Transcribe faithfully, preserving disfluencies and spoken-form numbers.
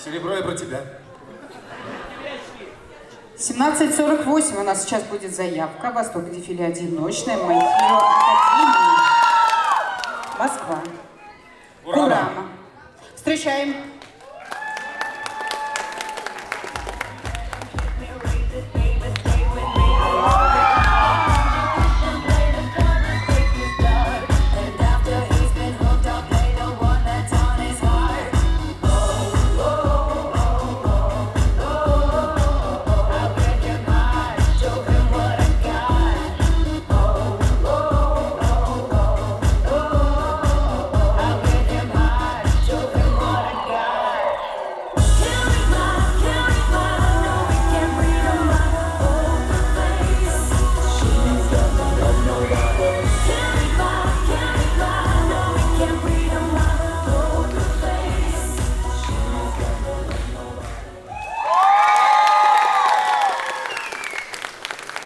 Серебро я про тебя. семнадцать сорок восемь у нас сейчас будет заявка. Восток дефиле одиночная. My Hero Академия. Москва. Урама. Урама. Встречаем.